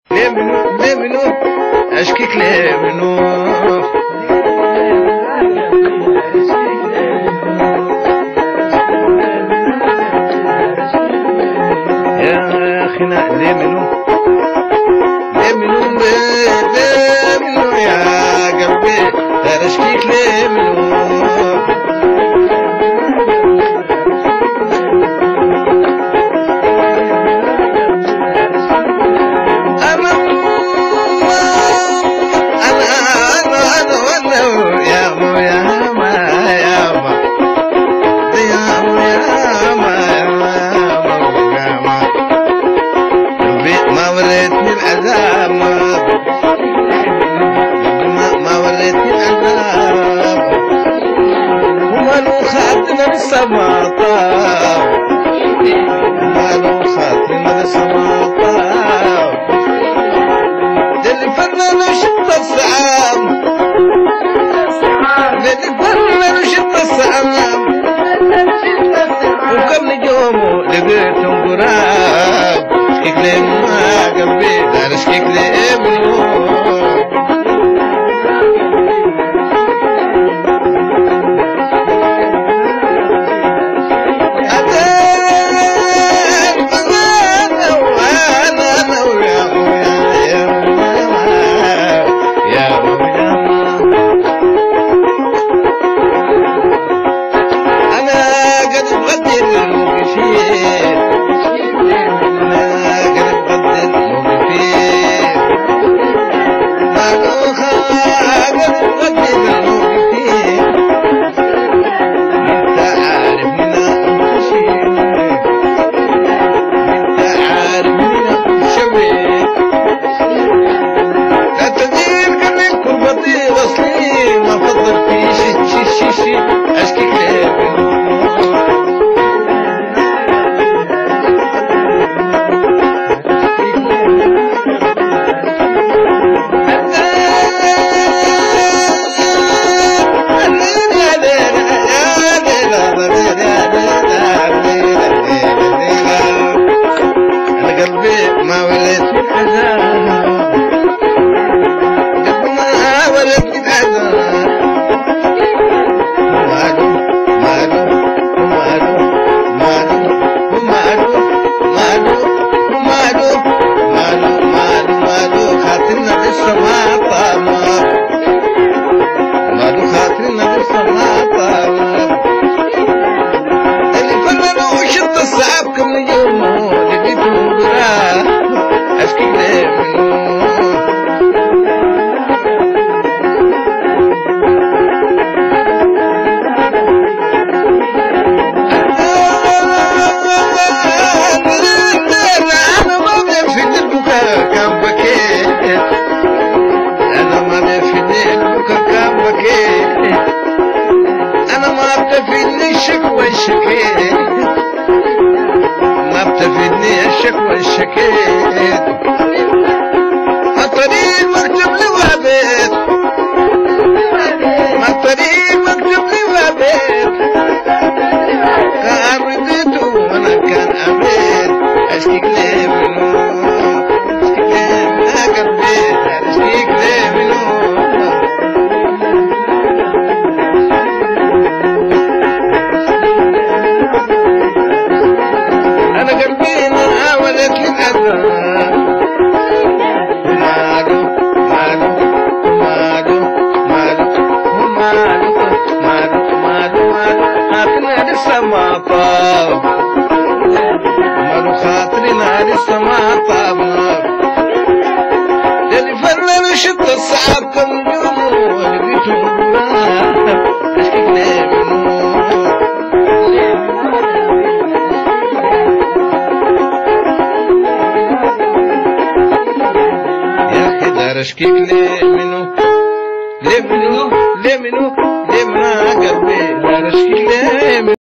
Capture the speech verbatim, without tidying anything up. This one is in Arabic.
ليه منو ليه منو اشكيك ليه منو يا اخينا ليه منو ليه منو ليه منو يا قلبي اشكيك ليه منو ما وريتني العذاب ما وريتني العذاب ومالو خاطنا بالسما طاب ومالو خاطنا بالسما طاب اللي فرنا شط السعام اللي فرنا شط السعام وكم نجوم لقيتهم قراب اشكيك ليه ما قلبي لا اشكيك ليه ابنو ما وليتني العذاب ما وليتني العذاب مالو مالو مالو مالو مالو مالو مالو مالو مالو مالو خاطرنا لسه ما طاب مالو خاطرنا لسه ما طاب اللي كنا وشط الصعب كم يوم لقيتهم قراب اشكيك ليه منو انا ما بنفيد البكا كان بكيت انا ما بنفيد البكا كان بكيت انا ما بتفيدني الشكوى الشكيت ما بتفيدني الشكوى الشكيت الطريق مكتوب لي وابيت ما الطريق مكتوب لي وابيت كان رديته وانا كان ابيت اشكيك ليه منو اشكيك ليه ما قلبي اشكيك ليه منو انا قلبي ناولت لي العذاب مالو مالو مالو مالو مالو مالو مالو مالو خاطرنا لسه ما طاب مالو خاطرنا لسه ما طاب اللي فرنا شط الصعب كم يوم ولقيته قراب اشكيك ليه منو اشكيك ليه منو ليه منو ليه منو ليه ما قلبي لا اشكيك ليه منو